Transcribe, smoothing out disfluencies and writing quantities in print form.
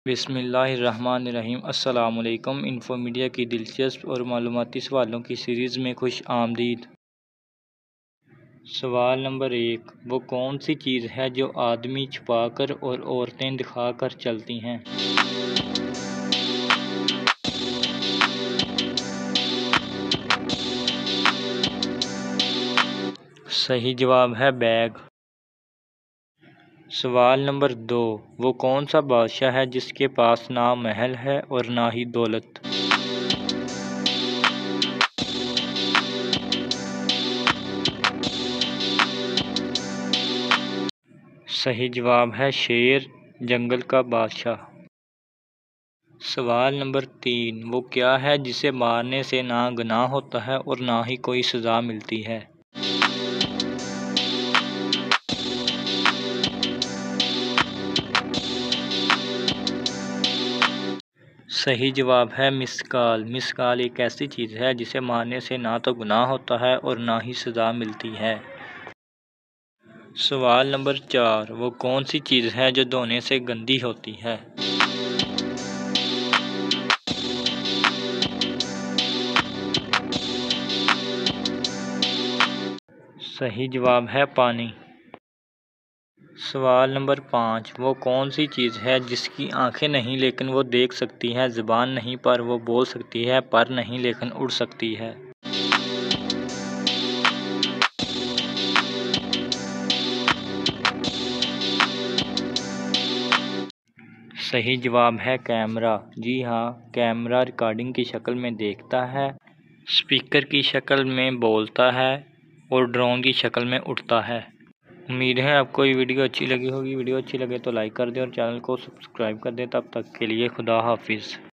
बिस्मिल्लाहिर्रहमानिर्रहीम। अस्सलामुअलैकुम। Info media की दिलचस्प और मालूमाती सवालों की सीरीज़ में खुश आमदीद। सवाल नंबर 1, वो कौन सी चीज़ है जो आदमी छुपाकर और औरतें दिखाकर चलती हैं? सही जवाब है बैग। सवाल नंबर 2, वो कौन सा बादशाह है जिसके पास ना महल है और ना ही दौलत? सही जवाब है शेर, जंगल का बादशाह। सवाल नंबर 3, वो क्या है जिसे मारने से ना गुनाह होता है और ना ही कोई सज़ा मिलती है? सही जवाब है मिस्काल। मिस्काल एक ऐसी चीज़ है जिसे मारने से ना तो गुनाह होता है और ना ही सज़ा मिलती है। सवाल नंबर 4, वो कौन सी चीज़ है जो धोने से गंदी होती है? सही जवाब है पानी। सवाल नंबर 5, वो कौन सी चीज़ है जिसकी आंखें नहीं लेकिन वो देख सकती है, ज़ुबान नहीं पर वो बोल सकती है, पर नहीं लेकिन उड़ सकती है? सही जवाब है कैमरा। जी हाँ, कैमरा रिकॉर्डिंग की शक्ल में देखता है, स्पीकर की शक्ल में बोलता है और ड्रोन की शक्ल में उड़ता है। उम्मीद है आपको ये वीडियो अच्छी लगी होगी। वीडियो अच्छी लगे तो लाइक कर दें और चैनल को सब्सक्राइब कर दें। तब तक के लिए खुदा हाफिज़।